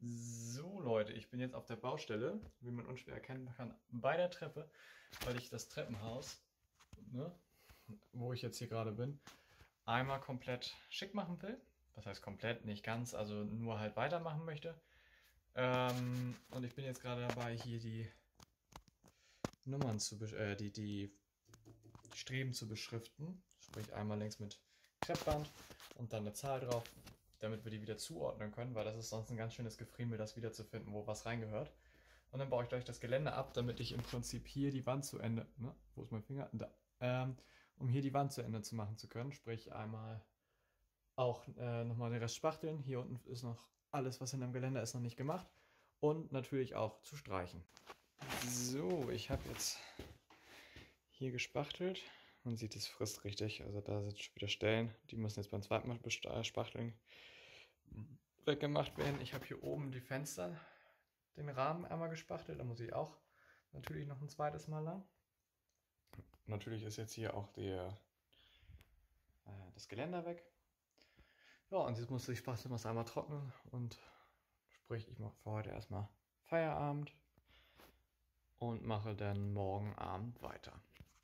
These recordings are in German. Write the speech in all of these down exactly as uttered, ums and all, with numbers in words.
So Leute, ich bin jetzt auf der Baustelle, wie man unschwer erkennen kann, bei der Treppe, weil ich das Treppenhaus, ne, wo ich jetzt hier gerade bin, einmal komplett schick machen will. Das heißt komplett, nicht ganz, also nur halt weitermachen möchte. Ähm, und ich bin jetzt gerade dabei, hier die Nummern zu, äh, die, die Streben zu beschriften. Sprich einmal links mit Kreppband und dann eine Zahl drauf, damit wir die wieder zuordnen können, weil das ist sonst ein ganz schönes Gefriemel, das wiederzufinden, wo was reingehört. Und dann baue ich gleich das Gelände ab, damit ich im Prinzip hier die Wand zu Ende, ne, wo ist mein Finger? Da. Ähm, um hier die Wand zu Ende zu machen zu können. Sprich einmal auch äh, nochmal den Rest spachteln. Hier unten ist noch alles, was hinterm Geländer ist, noch nicht gemacht. Und natürlich auch zu streichen. So, ich habe jetzt hier gespachtelt. Man sieht, es frisst richtig. Also da sind schon wieder Stellen. Die müssen jetzt beim zweiten Mal spachteln weggemacht werden. Ich habe hier oben die Fenster, den Rahmen einmal gespachtelt. Da muss ich auch natürlich noch ein zweites Mal lang. Natürlich ist jetzt hier auch der, äh, das Geländer weg. Ja, und jetzt muss ich Spachteln einmal trocknen. Und sprich, ich mache für heute erstmal Feierabend und mache dann morgen Abend weiter.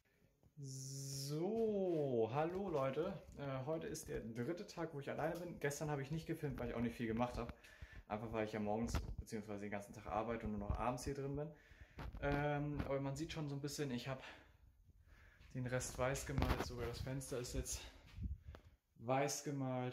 So, hallo Leute. Äh, heute ist der dritte Tag, wo ich alleine bin. Gestern habe ich nicht gefilmt, weil ich auch nicht viel gemacht habe. Einfach weil ich ja morgens bzw. den ganzen Tag arbeite und nur noch abends hier drin bin. Ähm, aber man sieht schon so ein bisschen, ich habe den Rest weiß gemalt. Sogar das Fenster ist jetzt weiß gemalt.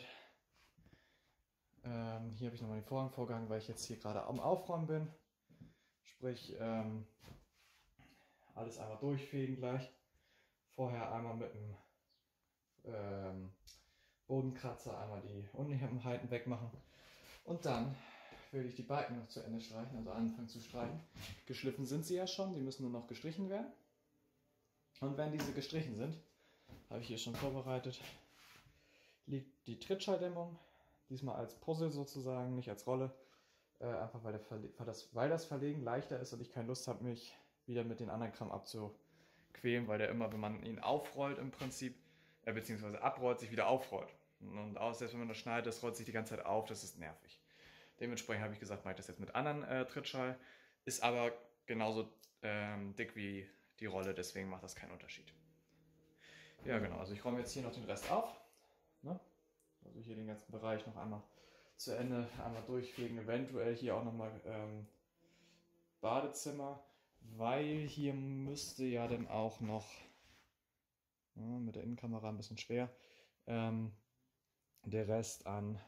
Ähm, hier habe ich nochmal den Vorhang vorgehangen, weil ich jetzt hier gerade am Aufräumen bin. Sprich, ähm, alles einmal durchfegen gleich. Vorher einmal mit dem ähm, Bodenkratzer einmal die Unebenheiten wegmachen. Und dann will ich die Balken noch zu Ende streichen, also anfangen zu streichen. Geschliffen sind sie ja schon, die müssen nur noch gestrichen werden. Und wenn diese gestrichen sind, habe ich hier schon vorbereitet, liegt die Trittschalldämmung. Diesmal als Puzzle sozusagen, nicht als Rolle. Äh, einfach weil, der Verle weil, das, weil das Verlegen leichter ist und ich keine Lust habe, mich wieder mit den anderen Kram abzuquälen, weil der immer, wenn man ihn aufrollt im Prinzip, äh, beziehungsweise abrollt, sich wieder aufrollt. Und auch selbst wenn man das schneidet, das rollt sich die ganze Zeit auf, das ist nervig. Dementsprechend habe ich gesagt, mache ich das jetzt mit anderen äh, Trittschall. Ist aber genauso ähm, dick wie die Rolle, deswegen macht das keinen Unterschied. Ja genau, also ich räume jetzt hier noch den Rest auf. Ne? Also hier den ganzen Bereich noch einmal zu Ende, einmal durchfegen, eventuell hier auch nochmal ähm, Badezimmer, weil hier müsste ja dann auch noch, ja, mit der Innenkamera ein bisschen schwer, ähm, der Rest an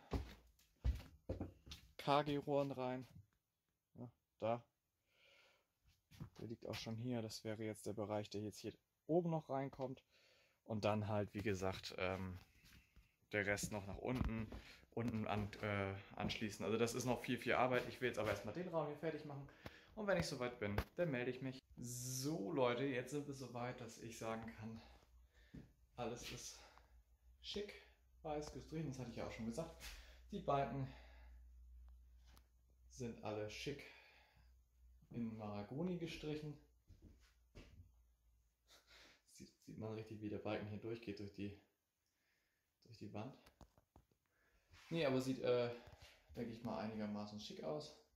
K G-Rohren rein. Ja, da. Der liegt auch schon hier, das wäre jetzt der Bereich, der jetzt hier oben noch reinkommt. Und dann halt, wie gesagt, ähm, der Rest noch nach unten, unten an, äh, anschließen. Also das ist noch viel, viel Arbeit. Ich will jetzt aber erstmal den Raum hier fertig machen. Und wenn ich soweit bin, dann melde ich mich. So Leute, jetzt sind wir soweit, dass ich sagen kann, alles ist schick, weiß gestrichen, das hatte ich ja auch schon gesagt. Die Balken sind alle schick in Mahagoni gestrichen. Sieht, sieht man richtig, wie der Balken hier durchgeht durch die durch die Wand. Nee, aber sieht, äh, denke ich mal, einigermaßen schick aus.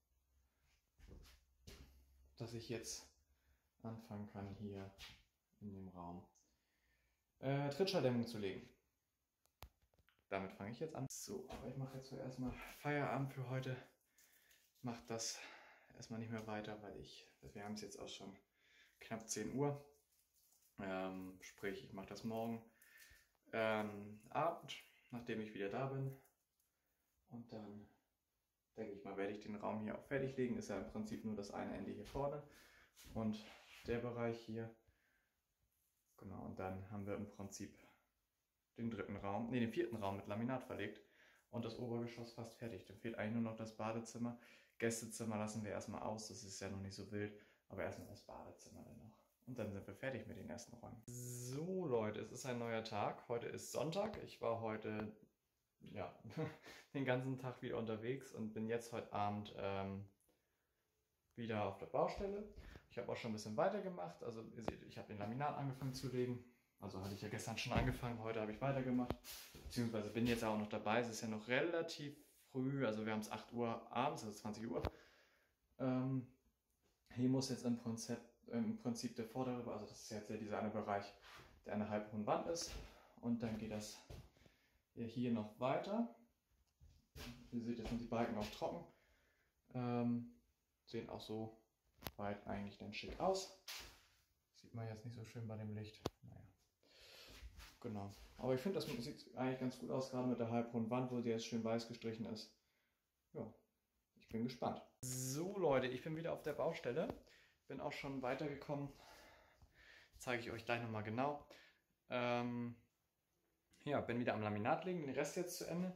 Dass ich jetzt anfangen kann, hier in dem Raum äh, Trittschalldämmung zu legen. Damit fange ich jetzt an. So, aber ich mache jetzt zuerst mal Feierabend für heute. Mache das erstmal nicht mehr weiter, weil ich, wir haben es jetzt auch schon knapp zehn Uhr. Ähm, sprich, ich mache das morgen ähm, Abend, nachdem ich wieder da bin. Und dann, denke ich mal, werde ich den Raum hier auch fertig legen. Ist ja im Prinzip nur das eine Ende hier vorne und der Bereich hier. Genau, und dann haben wir im Prinzip den dritten Raum, nee, den vierten Raum mit Laminat verlegt und das Obergeschoss fast fertig. Dann fehlt eigentlich nur noch das Badezimmer. Gästezimmer lassen wir erstmal aus, das ist ja noch nicht so wild, aber erstmal das Badezimmer dann noch. Und dann sind wir fertig mit den ersten Räumen. So Leute, es ist ein neuer Tag. Heute ist Sonntag. Ich war heute ja, den ganzen Tag wieder unterwegs und bin jetzt heute Abend ähm, wieder auf der Baustelle. Ich habe auch schon ein bisschen weitergemacht. Also ihr seht, ich habe den Laminat angefangen zu legen. Also hatte ich ja gestern schon angefangen, heute habe ich weitergemacht. Beziehungsweise bin jetzt auch noch dabei. Es ist ja noch relativ früh, also wir haben es acht Uhr abends, also zwanzig Uhr. Ähm, hier muss jetzt im Prinzip, im Prinzip der vordere, also das ist jetzt ja dieser eine Bereich, der eine halbhohen Wand ist. Und dann geht das hier noch weiter. Ihr seht, jetzt sind die Balken auch trocken. Ähm, sehen auch so weit eigentlich dann schick aus. Sieht man jetzt nicht so schön bei dem Licht. Naja. Genau. Aber ich finde, das sieht eigentlich ganz gut aus, gerade mit der halbrunden Wand, wo sie jetzt schön weiß gestrichen ist. Ja, ich bin gespannt. So Leute, ich bin wieder auf der Baustelle. Bin auch schon weitergekommen. Zeige ich euch gleich nochmal genau. Ähm, ja, bin wieder am Laminat legen, den Rest jetzt zu Ende.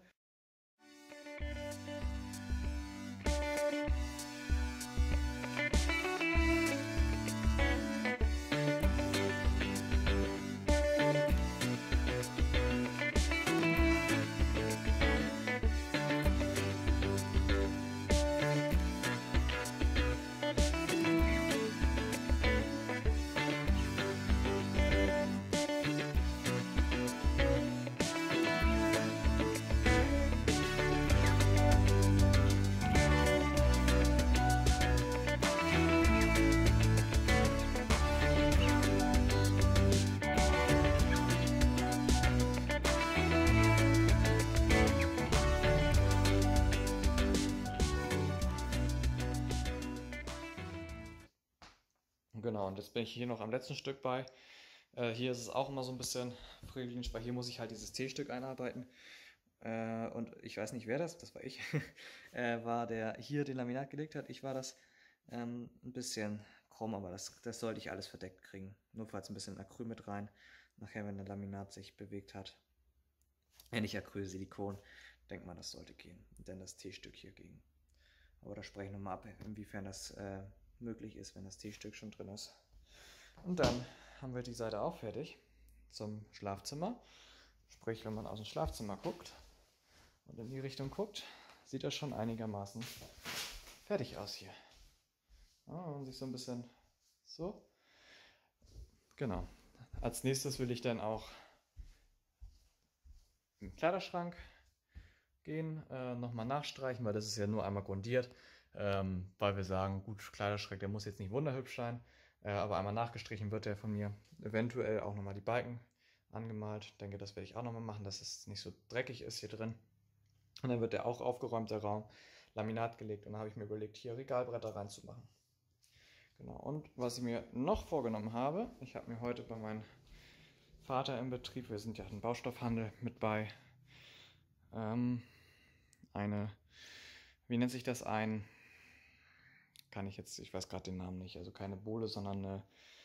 Genau, und jetzt bin ich hier noch am letzten Stück bei. Äh, hier ist es auch immer so ein bisschen frühlingsch, weil hier muss ich halt dieses T-Stück einarbeiten. Äh, und ich weiß nicht, wer das, das war ich, äh, war, der hier den Laminat gelegt hat. Ich war das. Ähm, ein bisschen krumm, aber das, das sollte ich alles verdeckt kriegen. Nur falls ein bisschen Acryl mit rein. Nachher, wenn der Laminat sich bewegt hat. Ja, nicht Acryl, Silikon. Denkt man, das sollte gehen. Und dann das T-Stück hier gegen. Aber da spreche ich nochmal ab, inwiefern das äh, möglich ist, wenn das T-Stück schon drin ist. Und dann haben wir die Seite auch fertig zum Schlafzimmer. Sprich, wenn man aus dem Schlafzimmer guckt und in die Richtung guckt, sieht das schon einigermaßen fertig aus hier. Ja, und sich so ein bisschen so. Genau. Als nächstes will ich dann auch im Kleiderschrank gehen, äh, nochmal nachstreichen, weil das ist ja nur einmal grundiert, ähm, weil wir sagen, gut, Kleiderschrank, der muss jetzt nicht wunderhübsch sein, äh, aber einmal nachgestrichen wird der von mir. Eventuell auch nochmal die Balken angemalt. Ich denke, das werde ich auch nochmal machen, dass es nicht so dreckig ist hier drin. Und dann wird der auch aufgeräumt, der Raum, Laminat gelegt, und dann habe ich mir überlegt, hier Regalbretter reinzumachen. Genau, und was ich mir noch vorgenommen habe, ich habe mir heute bei meinem Vater im Betrieb, wir sind ja ein Baustoffhandel mit bei, ähm, eine, wie nennt sich das, ein, kann ich jetzt, ich weiß gerade den Namen nicht, also keine Bohle, sondern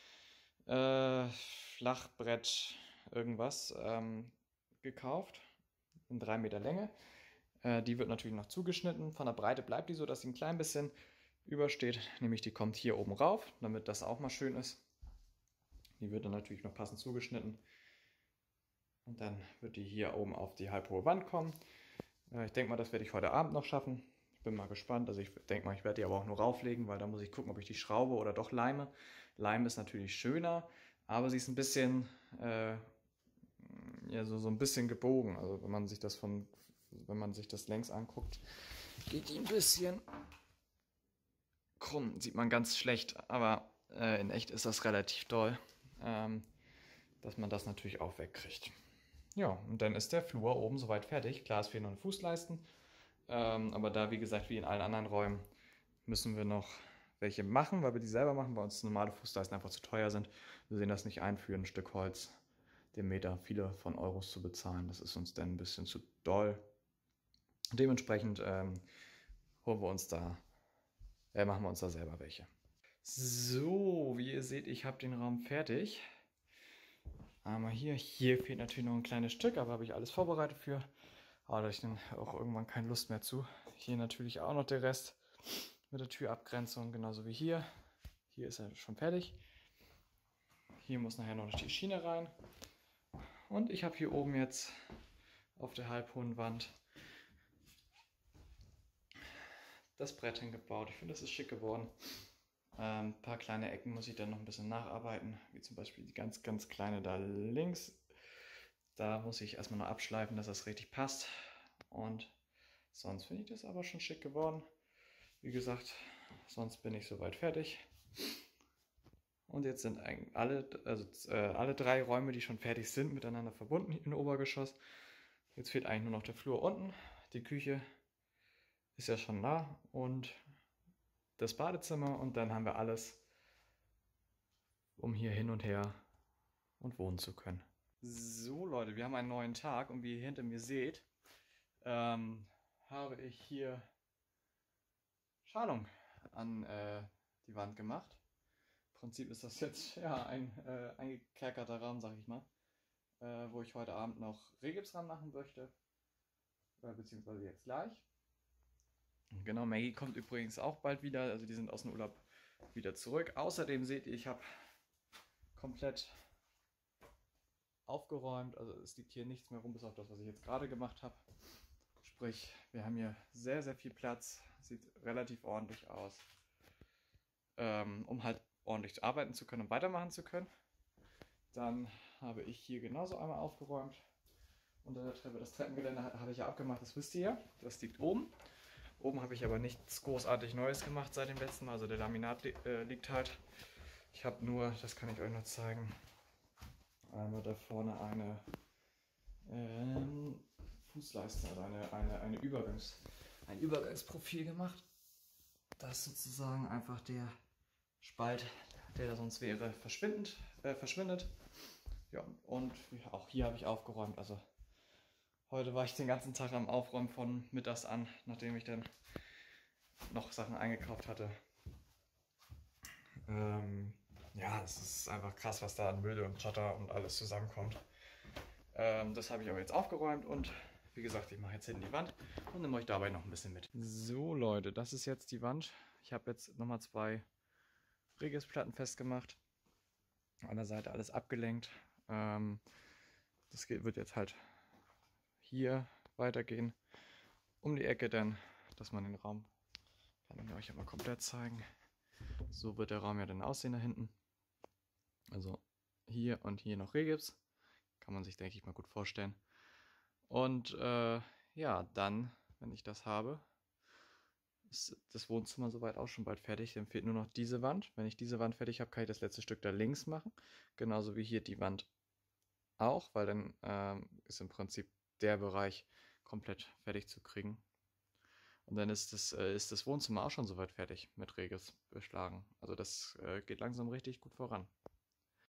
eine äh, Flachbrett irgendwas ähm, gekauft, in drei Meter Länge. Äh, die wird natürlich noch zugeschnitten, von der Breite bleibt die so, dass sie ein klein bisschen übersteht, nämlich die kommt hier oben rauf, damit das auch mal schön ist. Die wird dann natürlich noch passend zugeschnitten. Und dann wird die hier oben auf die halbhohe Wand kommen. Äh, ich denke mal, das werde ich heute Abend noch schaffen. Ich bin mal gespannt. Also ich denke mal, ich werde die aber auch nur rauflegen, weil da muss ich gucken, ob ich die schraube oder doch leime. Leim ist natürlich schöner, aber sie ist ein bisschen, äh, ja, so, so ein bisschen gebogen. Also wenn man sich das von, wenn man sich das längs anguckt, geht die ein bisschen krumm. Sieht man ganz schlecht, aber äh, in echt ist das relativ doll, ähm, dass man das natürlich auch wegkriegt. Ja, und dann ist der Flur oben soweit fertig. Klar, es fehlen noch Fußleisten, ähm, aber da, wie gesagt, wie in allen anderen Räumen, müssen wir noch welche machen, weil wir die selber machen, weil uns normale Fußleisten einfach zu teuer sind. Wir sehen das nicht ein, für ein Stück Holz den Meter viele von Euros zu bezahlen. Das ist uns dann ein bisschen zu doll. Dementsprechend ähm, holen wir uns da, äh, machen wir uns da selber welche. So, wie ihr seht, ich habe den Raum fertig. Einmal hier, hier fehlt natürlich noch ein kleines Stück, aber habe ich alles vorbereitet für. Aber da habe ich dann auch irgendwann keine Lust mehr zu. Hier natürlich auch noch der Rest mit der Türabgrenzung, genauso wie hier. Hier ist er schon fertig. Hier muss nachher noch die Schiene rein. Und ich habe hier oben jetzt auf der halbhohen Wand das Brett hingebaut. Ich finde, das ist schick geworden. Ein ähm, paar kleine Ecken muss ich dann noch ein bisschen nacharbeiten, wie zum Beispiel die ganz, ganz kleine da links. Da muss ich erstmal noch abschleifen, dass das richtig passt. Und Sonst finde ich das aber schon schick geworden. Wie gesagt, sonst bin ich soweit fertig. Und jetzt sind eigentlich alle, also äh, alle drei Räume, die schon fertig sind, miteinander verbunden im Obergeschoss. Jetzt fehlt eigentlich nur noch der Flur unten. Die Küche ist ja schon da und das Badezimmer. Und dann haben wir alles, um hier hin und her und wohnen zu können. So Leute, wir haben einen neuen Tag und wie ihr hinter mir seht, ähm, habe ich hier Schalung an äh, die Wand gemacht. Im Prinzip ist das jetzt ja ein äh, eingekerkerter Rahmen, sag ich mal, äh, wo ich heute Abend noch Rehgips dran machen möchte, äh, beziehungsweise jetzt gleich. Genau, Maggie kommt übrigens auch bald wieder, also die sind aus dem Urlaub wieder zurück. Außerdem seht ihr, ich habe komplett aufgeräumt, also es liegt hier nichts mehr rum, bis auf das, was ich jetzt gerade gemacht habe. Sprich, wir haben hier sehr, sehr viel Platz, sieht relativ ordentlich aus, ähm, um halt ordentlich arbeiten zu können und weitermachen zu können. Dann habe ich hier genauso einmal aufgeräumt. Unter der Treppe, das Treppengeländer habe ich ja abgemacht, das wisst ihr ja, das liegt oben. Oben habe ich aber nichts großartig Neues gemacht seit dem letzten Mal, also der Laminat li äh, liegt halt. Ich habe nur, das kann ich euch noch zeigen, einmal da vorne eine ähm, Fußleiste, also eine, eine, eine Übergangs, ein Übergangsprofil gemacht. Das ist sozusagen einfach der Spalt, der da sonst wäre, verschwindend, äh, verschwindet. Ja, und auch hier habe ich aufgeräumt. Also heute war ich den ganzen Tag am Aufräumen von mittags an, nachdem ich dann noch Sachen eingekauft hatte. Ähm, ja, es ist einfach krass, was da an Müll und Schotter und alles zusammenkommt. Ähm, das habe ich aber jetzt aufgeräumt und wie gesagt, ich mache jetzt hinten die Wand und nehme euch dabei noch ein bisschen mit. So Leute, das ist jetzt die Wand. Ich habe jetzt nochmal zwei Rehgipsplatten festgemacht. An der Seite alles abgelenkt. Ähm, das geht, wird jetzt halt hier weitergehen. Um die Ecke dann, dass man den Raum, kann ich euch ja mal komplett zeigen. So wird der Raum ja dann aussehen da hinten. Also hier und hier noch Rehgips. Kann man sich, denke ich, mal gut vorstellen. Und äh, ja, dann, wenn ich das habe, ist das Wohnzimmer soweit auch schon bald fertig. Dann fehlt nur noch diese Wand. Wenn ich diese Wand fertig habe, kann ich das letzte Stück da links machen. Genauso wie hier die Wand auch, weil dann ähm, ist im Prinzip der Bereich komplett fertig zu kriegen. Und dann ist das, äh, ist das Wohnzimmer auch schon soweit fertig mit Rehgips beschlagen. Also das äh, geht langsam richtig gut voran.